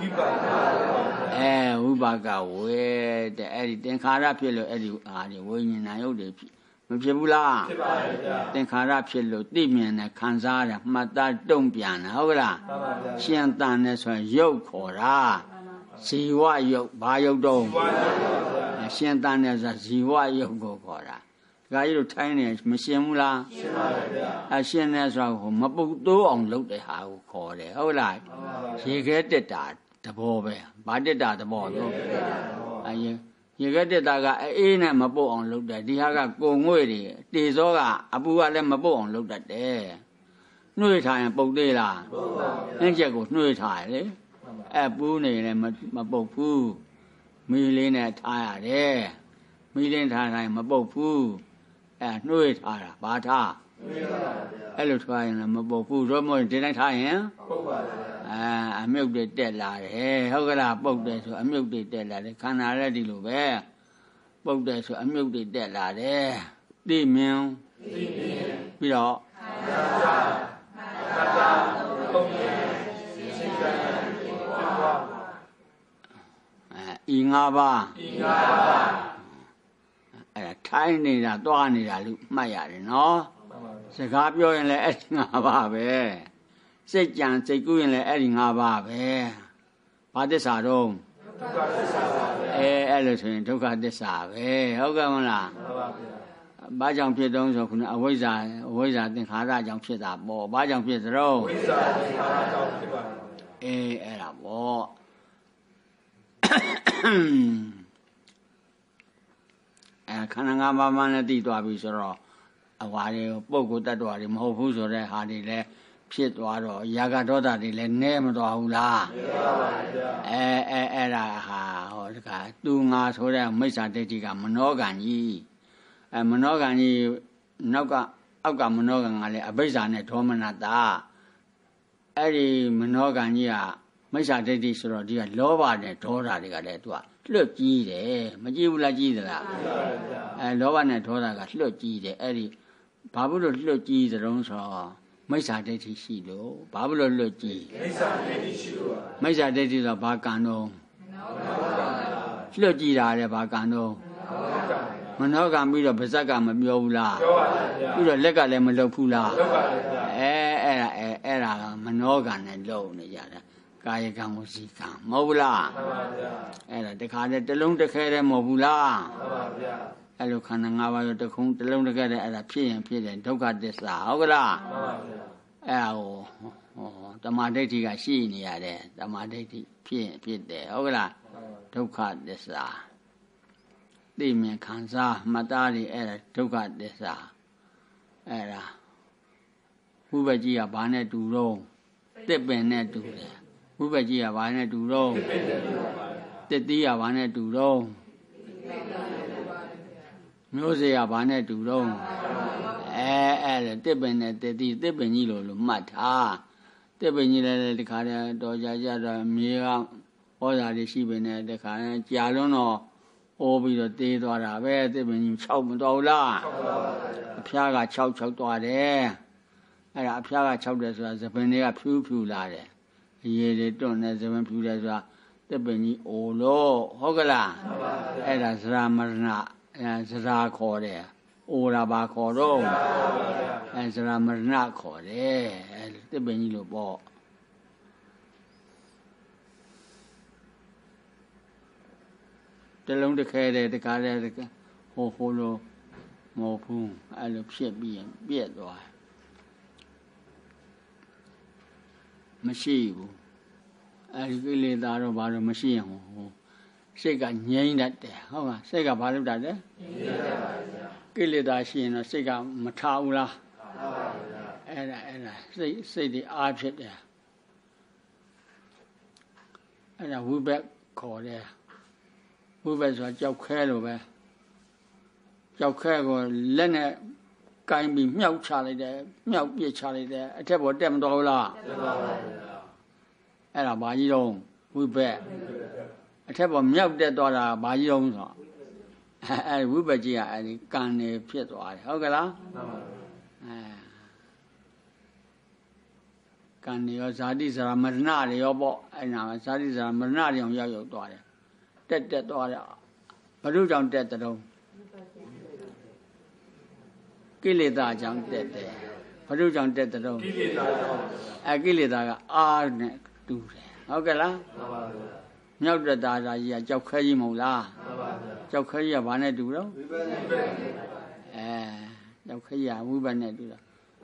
ဝိပါကဝေတဲ့အဲ့ဒီသင်္ခါရဖြစ်လို့အဲ့ဒီဝိညာဏယုတ်တွေမဖြစ်ဘူးလားဖြစ်ပါရဲ့ဗျာသင်္ခါရဖြစ်လို့သိမြင်တဲ့ခံစားရမှတ်သားတုံ့ပြန်တာဟုတ်ကလားမှန်ပါဗျာရှင်တန်နဲ့ဆိုရင်ယုတ်ခေါ်တာဇီဝယုတ်ဘာယုတ်တော့ရှင်တန်နဲ့ဆိုဇီဝယုတ်ကိုခေါ်တာဒါကြီးတို့ထိုင်းနေမရှင်ဘူးလားရှင်ပါရဲ့ဗျာအရှင်နဲ့ဆိုတော့မပုတ်တိုးအောင်လုပ်တဲ့ဟာကိုခေါ်တယ်ဟုတ်လားရေခဲတက်တာတဘောပဲဘာတက်တာတဘောလို့ရေခဲတက်တာကအေးနဲ့မပုတ်အောင်လုပ်တယ်ဒီဟာကကိုငွေ့တွေတေဇောကအပူကလည်းမပုတ်အောင်လုပ်တတ်တယ်နှွေးထားရင်ပုတ်သေးလားပုတ်ပါဘူးအဲ့ချက်ကိုနှွေးထားရလေပူးနေလည်းမပုတ်ဘူးမီးလေးနဲ့ထားရတယ်မီးလေးထားတိုင်းမပုတ်ဘူးနှွေးထားတာဘာထားနှွေးထားပါဗျာအဲ့လိုထားရင်လည်းမပုတ်ဘူးတော့မဟုတ်ဒီတိုင်းထားရင်ပုတ်ပါဗျာအမြုပ်တွေတက်လာတယ်ဟုတ်ကလားပုတ်တယ်ဆိုအမြုပ်တွေတက်လာတယ်ခန္ဓာလည်းဒီလိုပဲပုတ်တယ်ဆိုအမြုပ်တွေတက်လာတယ်သိမြင်ပြီးတော့ဤ၅ပါးအဲ့ဒါထိုင်းနေတာတွားနေတာလို့မှတ်ရတယ်နော်စကားပြောရင်လည်းအဲ့ဒီ၅ပါးပဲစိတ်ကြံစိတ်ကူးရင်လည်းအဲ့ဒီ၅ပါးပဲဘာသစ္စာတော့ဒုက္ခသစ္စာပါပဲအဲ့လိုဆိုရင်ဒုက္ခသစ္စာပဲဟုတ်ကဲ့မလားမှန်ပါဗျာဘာကြောင့်ဖြစ်တုံးဆိုခုနအဝိဇ္ဇာသင်္ခါရကြောင့်ဖြစ်တာပေါ့ဘာကြောင့်ဖြစ်သလဲဝိဇ္ဇာသင်္ခါရကြောင့်ဖြစ်ပါတယ်အဲ့ဒါပေါ့ခန္ဓာ၅ပါးမှလည်းသိသွားပြီဆိုတော့အဝါတွေပုဂ္ဂိုလ်တ attva တွေမဟုတ်ဘူးဆိုတဲ့ဟာတွေလည်းဖြစ်သွားတော့ယာဂဒေါသတွေလည်းနည်းမသွားဘူးလားနည်းသွားပါဗျာအဲ့ဒါဟာဟောဒီကသူငါဆိုတဲ့မိစ္ဆာဒိဋ္ဌိကမနောကံကြီးမနောကံကြီးအောက်ကမနောကံကလည်းအဘိဇ္ဇာနဲ့ဒေါမနတာအဲ့ဒီမနောကံကြီးကမိစ္ဆာဒိဋ္ဌိဆိုတော့ဒီကလောဘနဲ့ဒေါသတွေကလည်းသူကလွတ်ကြီးတယ်မကြည့်ဘူးလားကြည့်သလားလောဘနဲ့ဒေါသကလွတ်ကြီးတယ်အဲ့ဒီဘာဖြစ်လို့လွတ်ကြီးသတုံးဆိုတော့မိစ္ဆာဒိဋ္ဌိရှိလို့ဘာဖြစ်လို့လွတ်ကြီးမိစ္ဆာဒိဋ္ဌိရှိလို့မိစ္ဆာဒိဋ္ဌိဆိုဘာကံတော့လွတ်ကြီးတာလေဘာကံတော့မနောကံပြီးတော့ဗဇက်ကမပြောဘူးလားပြောပါဗျာပြီးတော့လက်ကလည်းမလုပ်ဘူးလားလုပ်ပါဗျာအဲ့ဒါကမနောကံနဲ့လုပ်နေကြတာကာယကံဝစီကံမဟုတ်ဘူးလားမှန်ပါဗျာအဲ့ဒါတခါတည်းတစ်လုံးတစ်ခဲတည်းမဟုတ်ဘူးလားမှန်ပါဗျာအဲ့လိုခန္ဓာ၅ပါးရောတစ်လုံးတစ်ခဲတည်းအဲ့ဒါဖြစ်ရင်ဖြစ်တယ်ဒုက္ခသစ္စာဟုတ်ကလားမှန်ပါဗျာအဲ့ဒါကိုတမာဒိဋ္ဌိကရှိနေရတယ်တမာဒိဋ္ဌိဖြစ်တယ်ဟုတ်ကလားဒုက္ခသစ္စာသိမြင်ခံစားမှတ်သားတွေအဲ့ဒါဒုက္ခသစ္စာအဲ့ဒါဘုဘကြီးကဘာနဲ့တူတော့တစ်ပင်နဲ့တူတယ်ဘုဘကြီးကဘာနဲ့တူတော့တစ်သီးကဘာနဲ့တူတော့မျိုးစေ့ကဘာနဲ့တူတော့အဲ့တစ်ပင်နဲ့တစ်သီးတစ်ပင်ကြီးလို့မှတ်ထားတစ်ပင်ကြီးလည်းဒီခါတည်းတော်ကြတော့မြေကဩဇာတွေရှိပင်နဲ့ဒီခါတည်းကြာလွန်းတော့အိုးပြီးတော့တေးသွားတာပဲတစ်ပင်ကြီး6မတော်ဘူးလားအဖျားက6သွားတယ်အဲ့ဒါအဖျားက6တယ်ဆိုတာသပင်တွေကဖြူလာတယ်အရည်တွေတွန့်နေသပင်ဖြူတယ်ဆိုတာတစ်ပင်ကြီးအိုလို့ဟုတ်ကလားအဲ့ဒါဇရာမရဏဇရာခေါ်တယ်အိုတာဘာခေါ်တော့ဇရာမရဏခေါ်တယ်တစ်ပင်ကြီးလို့ပေါ့တလုံးတစ်ခဲတယ်တကားတယ်ဟိုလိုမဟုတ်ဘူးအဲ့လိုဖြစ်ပြီးရင်ပြက်သွားမရှိဘူးအဲ့ဒီကိလေသာတော့ဘာလို့မရှိရင်ဟိုစိတ်ကငြိမ့်တတ်တယ်ဟုတ်ပါစိတ်ကဘာလုပ်တတ်လဲငြိမ့်တတ်ပါဗျာကိလေသာရှိရင်တော့စိတ်ကမထားဘူးလားထားပါဗျာစိတ်တွေအားဖြစ်တယ်အဲ့ဒါဝိဘက်ခေါ်တယ်ဝိဘက်ဆိုတာကြောက်ခဲလို့ပဲကြောက်ခဲကိုလက်နဲ့ကိုင်းပြီးမြောက်ချလိုက်တယ်မြောက်ပြစ်ချလိုက်တယ်အထက်ပေါ်တက်မတော်ဘူးလားတက်ပါပါဗျာအဲ့ဒါဘာကြီးတော့ဝိဘက်အထက်ပေါ်မြောက်တက်သွားတာဘာကြီးတော့ဆိုအဲ့ဝိဘက်ကြီးကအဲ့ဒီကံနေဖြစ်သွားတယ်ဟုတ်ကလားမှန်ပါဗျာကံနေရောဇာတိဇရာမရဏတွေရောပေါ့အဲ့နာဇာတိဇရာမရဏတွေအောင်ရောက်သွားတယ်တက်သွားတယ်ဘုရုကြောင့်တက်တဲ့ကိလေသာကြောင့်တက်တယ်ဘုရုကြောင့်တက်တဲ့ကိလေသာကြောင့်ကိလေသာကအာနဲ့တူတယ်ဟုတ်ကဲ့လားမှန်ပါဗျာမြောက်တက်တာကြီးကကြောက်ခဲကြီးမဟုတ်လားမှန်ပါဗျာကြောက်ခဲကြီးကဘာနဲ့တူတော့ဝိပဿနာကြောက်ခဲကြီးကဝိပဿနာနဲ့တူတာ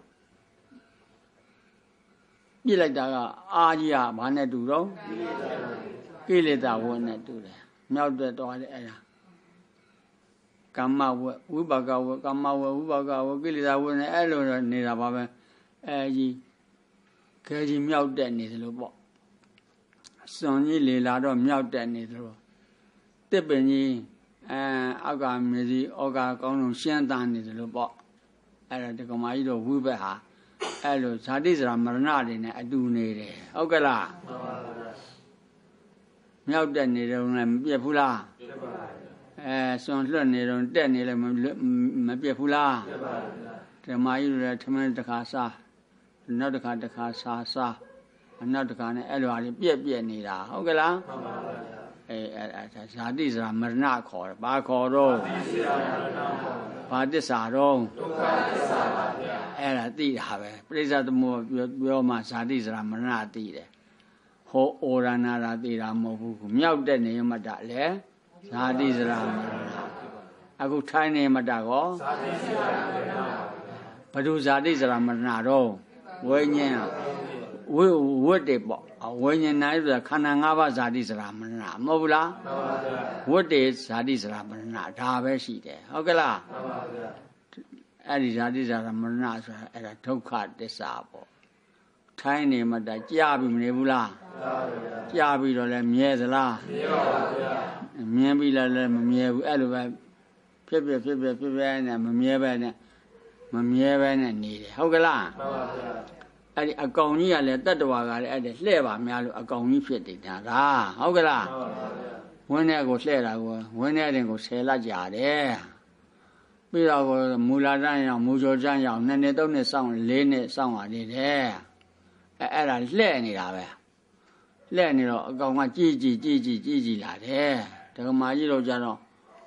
ပြစ်လိုက်တာကအာကြီးကဘာနဲ့တူတော့ကိလေသာဝတ်နဲ့တူတယ်မြောက်တက်သွားတယ်အဲ့ဒါကမ္မဝတ်ဝိပါကဝတ်ကမ္မဝတ်ဝိပါကဝတ်ကိလေသာဝတ်နဲ့အဲ့လိုနေတာပါပဲကြီးခဲကြီးမြောက်တက်နေသလိုပေါ့စွန်ကြီးလေလာတော့မြောက်တက်နေသလိုတစ်ပင်ကြီးအောက်ကမြေစီဩကာကောင်းလုံးရှင်းတန်းနေသလိုပေါ့အဲ့ဒါဒီကမာကြီးတော့ဝိဘက်ဟာအဲ့လိုဇာတိဇရာမရဏတွေနဲ့အတူနေတယ်ဟုတ်ကဲ့လားမှန်ပါဗျာမြောက်တက်နေတော့လည်းမပြတ်ဘူးလားပြတ်ပါဗျာစွန်လွတ်နေတော့တက်နေလည်းမပြတ်ဘူးလားပြတ်ပါဗျာဓမ္မကြီးလည်းထမင်းတစ်ခါစားနောက်တစ်ခါစားနောက်တစ်ခါနဲ့အဲ့လိုဟာပြက်နေတာဟုတ်ကဲ့လားမှန်ပါဗျာဇာတိဇရာမရဏခေါ်တယ်ဘာခေါ်တော့ဘာသစ္စာတော့ဒုက္ခသစ္စာပါဗျာအဲ့ဒါသိတာပဲပရိစ္ဆေသမုပ္ပါပြောမှဇာတိဇရာမရဏသိတယ်ဟောဩရဏရာသိတာမဟုတ်ဘူးမြောက်တဲ့နေမတလေဇာတိဇရာမရဏအခုထိုင်းနေမတကောဇာတိဇရာမရဏဘဒုဇာတိဇရာမရဏတော့ဝိညာဉ်ဝတ်တယ်ပေါ့ဝိညာဉ်နိုင်ဆိုတာခန္ဓာ၅ပါးဇာတိဇရာမရဏမဟုတ်ဘူးလားမှန်ပါဗျာဝတ်တယ်ဇာတိဇရာမရဏဒါပဲရှိတယ်ဟုတ်ကဲ့လားမှန်ပါဗျာအဲ့ဒီဇာတိဇရာမရဏဆိုတာအဲ့ဒါဒုက္ခသစ္စာပေါ့ထိုင်းနေမှတကြားပြီမနေဘူးလားမှန်ပါဗျာကြားပြီးတော့လည်းမြဲသလားမြဲပါဗျာမြဲပြီးလည်းမမြဲဘူးအဲ့လိုပဲဖြစ်နဲ့မမြဲပဲနဲ့နေတယ်ဟုတ်ကဲ့လားမှန်ပါဗျာအဲ့ဒီအကောင်ကြီးကလည်းတတ္တဝါကလည်းအဲ့ဒါလှဲ့ပါများလို့အကောင်ကြီးဖြစ်နေတာဟုတ်ကဲ့လားမှန်ပါဗျာဝင်းထဲကိုလှဲ့တာကိုဝင်းထဲတင်ကို10လကြတယ်ပြီးတော့မူလာတန်းရောက်မူကျော်တန်းရောက်2နှစ်3နှစ်စောင့်4နှစ်စောင့်ရနေတယ်အဲ့ဒါလှဲ့နေတာပဲလှဲ့နေတော့အကောင်ကကြီးလာတယ်ဒကမာကြီးတော့ကြတော့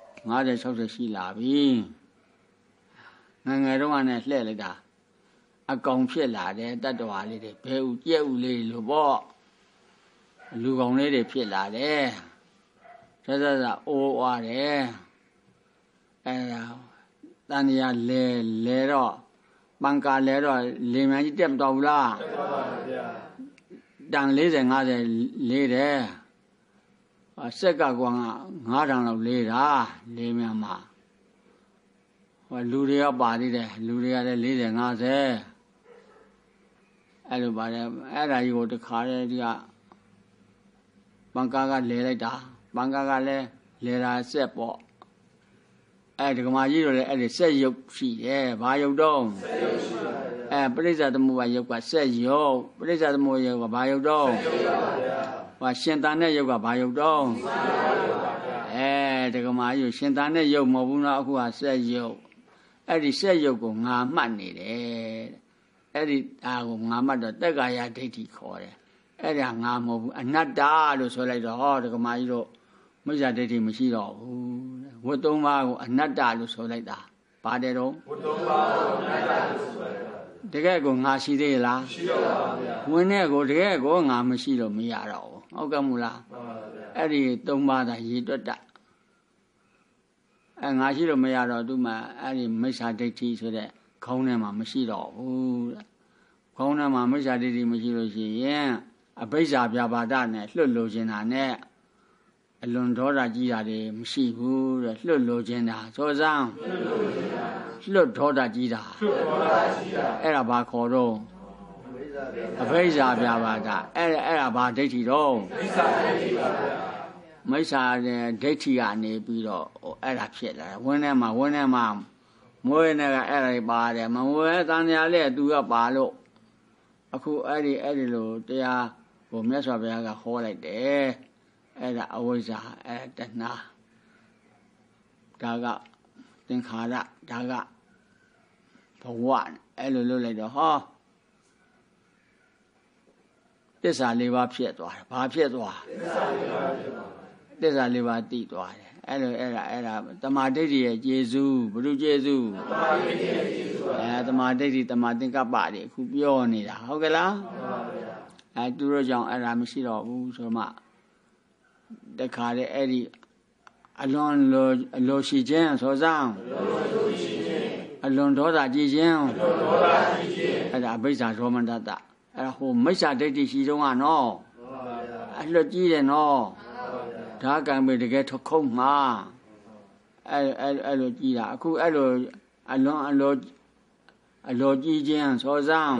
50 60ရှိလာပြီငယ်တော့ကနဲ့လှဲ့လိုက်တာအကောင်ဖြစ်လာတယ်တတ္တဝါလေးတွေဘဲဥကြက်ဥလေးလို့ပေါ့လူကောင်လေးတွေဖြစ်လာတယ်ဆက်အိုးဝါတယ်အဲဒါတန်ရလဲတော့ပန်ကာလဲတော့လေမြန်ကြီးတက်မတော်ဘူးလားတက်ပါပါဗျာတန်40 50လေးတယ်ဆက်ကကွာ9000လောက်လေးတာလေမြန်မှာဟောလူတွေကပါသေးတယ်လူတွေကလည်း40 50အဲ့လိုပါတယ်အဲ့ဒါကြီးကိုတခါတည်းဒီကဘန်ကာကလဲလိုက်တာဘန်ကာကလည်းလဲတာဆက်ပေါ့အဲ့ဒီကမာကြီးတို့လည်းအဲ့ဒီဆက်ရုပ်ရှိတယ်ဘာရုပ်တော့ဆက်ရုပ်ရှိပါဗျာပရိစ္ဆေသမုပ္ပါရုပ်ကဆက်ရုပ်ပရိစ္ဆေသမုပ္ပါရုပ်ကဘာရုပ်တော့ဆက်ရုပ်ပါဗျာဟောရှင်သာနဲ့ရုပ်ကဘာရုပ်တော့ဒီကမာကြီးရှင်သာနဲ့ရုပ်မဟုတ်ဘူးနော်အခုကဆက်ရုပ်အဲ့ဒီဆက်ရုပ်ကိုငါမှတ်နေတယ်အဲ့ဒီအားကိုငါမှတ်တော့တက်ကာယဒိဋ္ဌိခေါ်တယ်အဲ့ဒါငါမဟုတ်ဘူးအနတ္တလို့ဆိုလိုက်တော့ဟောဒကမာကြီးတို့မိစ္ဆာဒိဋ္ဌိမရှိတော့ဘူးဝတ်သုံးပါးကိုအနတ္တလို့ဆိုလိုက်တာပါတယ်တော့ဝတ်သုံးပါးကိုအနတ္တလို့ဆိုလိုက်တာတကယ်ကိုငါရှိသေးလားရှိတော့ပါဗျာဝင်တဲ့ကိုတကယ်ကိုငါမရှိတော့မရတော့ဘူးဟုတ်ကဲ့မို့လားမှန်ပါဗျာအဲ့ဒီသုံးပါးသာရည်တွက်တာငါရှိလို့မရတော့သူမှအဲ့ဒီမိစ္ဆာဒိဋ္ဌိဆိုတဲ့ခေါင်းထဲမှာမရှိတော့ဘူးတဲ့ခေါင်းထဲမှာမိစ္ဆာဒိဋ္ဌိမရှိလို့ရှိရင်အဘိဇ္ဇာပြပါဒနဲ့လွတ်လိုခြင်းတာနဲ့အလွန်ဒေါသကြီးတာတွေမရှိဘူးတဲ့လွတ်လိုခြင်းတာသောစံလွတ်လိုခြင်းတာလွတ်ထောတာကြီးတာအဲ့ဒါဘာခေါ်တော့အဘိဇာပြပါကအဲ့ဒါဘာဒိဋ္ဌိတော့မိစ္ဆာဒိဋ္ဌိကနေပြီးတော့အဲ့ဒါဖြစ်လာဝင်းထဲမှာမွေးနေကအဲ့ဒါပါတယ်မမွေးတန်ညာလေသူကပါလို့အခုအဲ့ဒီလိုတရားဟိုမြတ်စွာဘုရားကဟောလိုက်တယ်အဲ့ဒါအဝိဇ္ဇာအဲ့တဏှာဒါကသင်္ခါရဒါကဘဝအဲ့လိုလုပ်လိုက်တော့ဟောသစ္စာလေးပါးဖြစ်သွားတယ်ဘာဖြစ်သွားသစ္စာလေးပါးသိသွားတယ်အဲ့ဒါတမာဒိဋ္ဌိရဲ့ကျေစုဘုရုကျေစုတမာဒိဋ္ဌိတမာသင်္ကပ္ပတွေအခုပြောနေတာဟုတ်ကဲ့လားသူတို့ကြောင့်အဲ့ဒါမရှိတော့ဘူးဆိုမှတခါလေအဲ့ဒီအလွန်လိုရှိခြင်းဆိုစမ်းအလွန်ဒေါသကြီးခြင်းအဲ့ဒါအဘိဇ္ဇာဒေါမနတ္တအဲ့ဒါဟိုမိစ္ဆာဒိဋ္ဌိရှိတုန်းကနော်အလွတ်ကြီးတယ်နော်ဒါကံပဲတကယ်ထုတ်ခုံးမှာအဲ့လိုကြီးတာအခုအဲ့လိုအလွန်ကြီးခြင်းဆိုစမ်း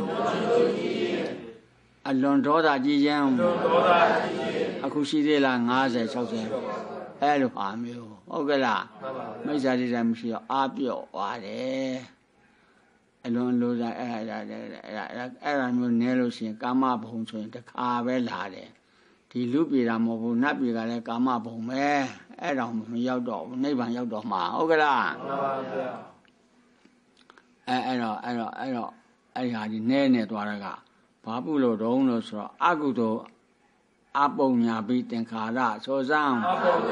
အလွန်ဒေါသကြီးခြင်းအခုရှိသေးလား50 60အဲ့လိုအားမျိုးဟုတ်ကဲ့လားမိစ္ဆာဒိဋ္ဌိမရှိတော့အာပြော့သွားတယ်အလွန်လိုတာအဲ့ဒါမျိုးနဲလို့ရှိရင်ကာမဘုံဆိုရင်တခါပဲလာတယ်ဒီလူပြေတာမဟုတ်ဘူးနတ်ပြေကလည်းကာမဘုံပဲအဲ့တော့မရောက်တော့ဘူးနိဗ္ဗာန်ရောက်တော့မှာဟုတ်ကဲ့လားမှန်ပါဗျာအဲ့ဒီဟာဒီနဲသွားတာကဘာပုလို့တုံးလို့ဆိုတော့အကုသိုလ်အပုံညာပိသင်္ခါရဆိုစမ်း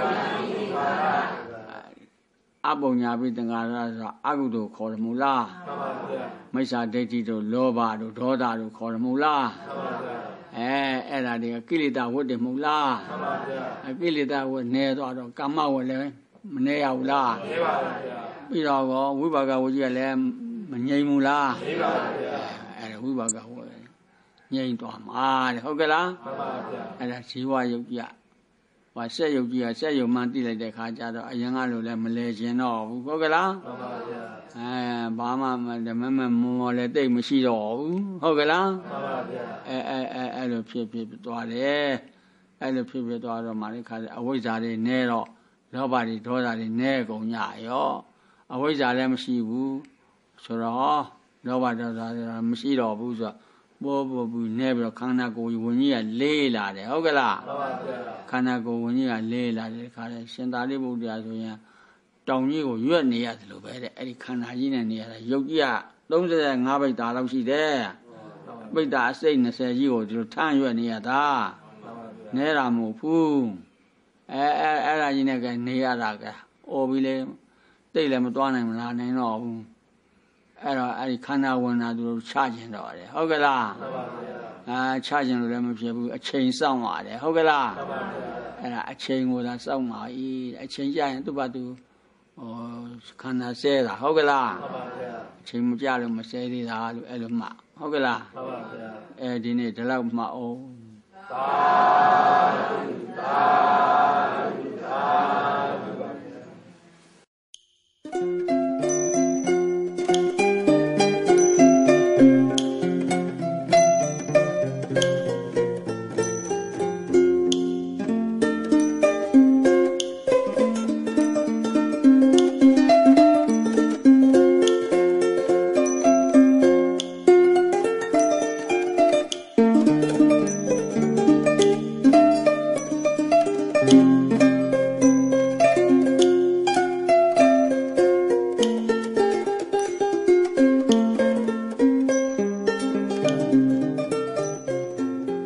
အပုံညာပိသင်္ခါရဆိုအကုသိုလ်ခေါ်တယ်မူလားမှန်ပါဗျာမိစ္ဆာဒိဋ္ဌိတို့လောဘတို့ဒေါသတို့ခေါ်တယ်မူလားမှန်ပါဗျာအဲ့ဒါတွေကကိလေသာဝတ်တယ်မဟုတ်လားမှန်ပါဗျာကိလေသာဝတ်နေတော့ကာမဝတ်လည်းမနေရဘူးလားနေပါဗျာပြီးတော့ဝိပါကဝတ်ကြီးကလည်းမငြိမ်ဘူးလားနေပါဗျာအဲ့ဒါဝိပါကဝတ်ငြိမ်သွားမှာတဲ့ဟုတ်ကဲ့လားမှန်ပါဗျာအဲ့ဒါဇီဝယုတ်ကြီးဟောဆက်ယုတ်ကြီးကဆက်ယုတ်မှန်းသိလိုက်တဲ့ခါကျတော့အရင်ကလိုလည်းမလဲခြင်းတော့ဘူးဟုတ်ကဲ့လားမှန်ပါဗျာဘာမှမော်လည်းတိတ်မရှိတော့ဘူးဟုတ်ကဲ့လားမှန်ပါဗျာအဲ့လိုဖြစ်သွားတယ်အဲ့လိုဖြစ်သွားတော့မှလည်းခါအဝိဇ္ဇာတွေနဲတော့လောဘတွေဒေါသတွေနဲကုန်ကြရောအဝိဇ္ဇာလည်းမရှိဘူးဆိုတော့လောဘဒေါသတွေမရှိတော့ဘူးဆိုတော့ဘောဘူးနဲပြီးတော့ခန္ဓာကိုယ်ဝင်ကြီးကလေးလာတယ်ဟုတ်ကဲ့လားမှန်ပါဗျာခန္ဓာကိုယ်ဝင်ကြီးကလေးလာတယ်ခါတယ်ရှင်သာရိပုတ္တရာဆိုရင်တောင်ကြီးကိုရွက်နေရတယ်လို့ပဲတဲ့အဲ့ဒီခန္ဓာကြီးနဲ့နေရတာရုပ်ကြီးက35ပိဋ္ဌာလောက်ရှိတယ်ပိဋ္ဌာအစိတ်20ကြီးကိုဒီလိုထမ်းရွက်နေရတာနဲတာမဟုတ်ဘူးအဲ့ဒါကြီးနဲ့ကနေရတာကအော်ပြီးလေတိတ်လည်းမသွားနိုင်မလားနိုင်တော့ဘူးအဲ့တော့အဲ့ဒီခန္ဓာဝင်တာသူတို့ချခြင်းတော့တယ်ဟုတ်ကဲ့လားမှန်ပါဗျာချခြင်းလို့လည်းမဖြစ်ဘူးအချိန်စောင့်ရတယ်ဟုတ်ကဲ့လားမှန်ပါဗျာအဲ့ဒါအချိန်ကိုသာစောင့်ပါ၏အချိန်ကြရင်သူ့ဘာသူခန္ဓာဆဲတာဟုတ်ကဲ့လားမှန်ပါဗျာအချိန်မကြလို့မဆဲသေးတာလို့အဲ့လိုမှဟုတ်ကဲ့လားမှန်ပါဗျာဒီနေ့ဒီလောက်မှအောင်သာ